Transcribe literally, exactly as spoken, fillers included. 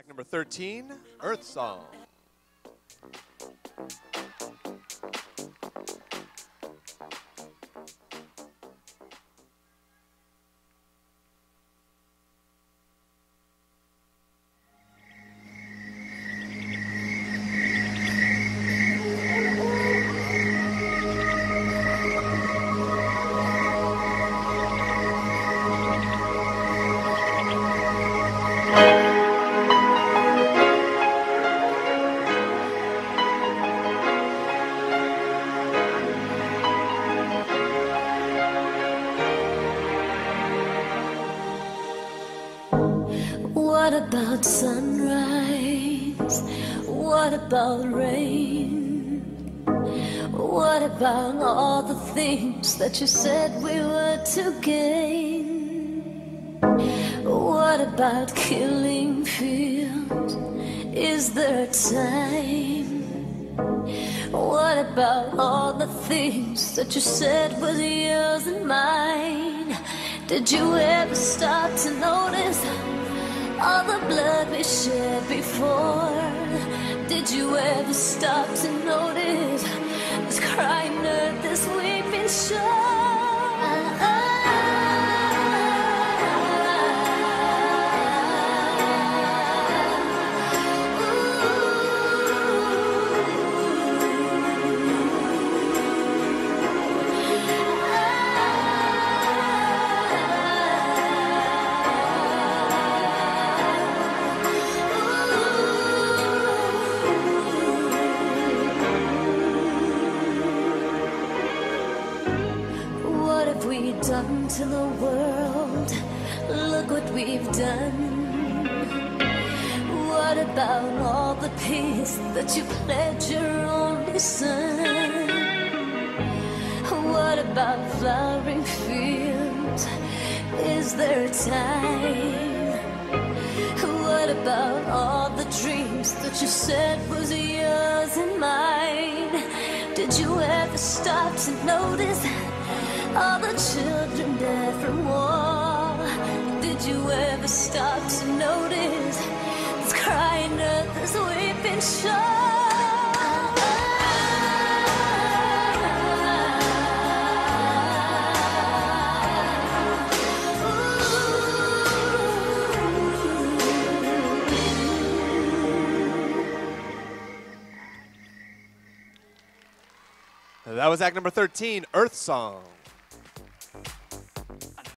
Act number thirteen, Earth Song. What about sunrise? What about rain? What about all the things that you said we were to gain? What about killing fields? Is there a time? What about all the things that you said was yours and mine? Did you ever stop to notice all the blood we shed before? Did you ever stop to notice this crying earth, this weeping shore? What have we done to the world? Look what we've done. What about all the peace that you pledged your only son? What about flowering fields? Is there a time? What about all the dreams that you said was yours and mine? Did you ever stop to notice all the children dead from war? Did you ever stop to notice this crying earth, this weeping shore? That was act number thirteen, Earth Song.